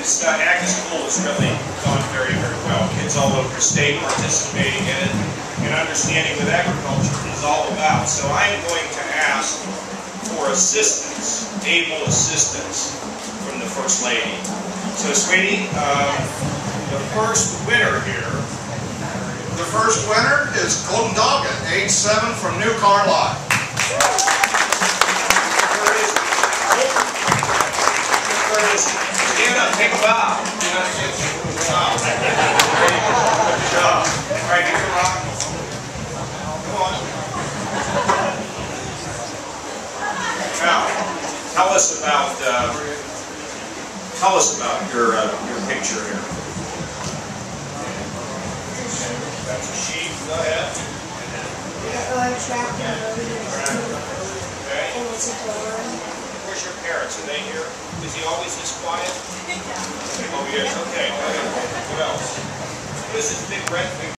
This Ag is Cool has really gone very, very well. Kids all over the state participating in it and understanding what agriculture is all about. So I am going to ask for assistance, able assistance from the First Lady. So, sweetie, the first winner here. The first winner is Golden Doggett, age 7 from New Carlisle. Stand up, take a bow. Good job. All right, give it a rock. Come on. Now, tell us about your picture here. That's a sheep. Go ahead. Tractor, Okay. and it's a door. Where's your parents? Are they here? Is he always this quiet? Oh, he is. Okay. Go ahead. What else? What is this big red thing?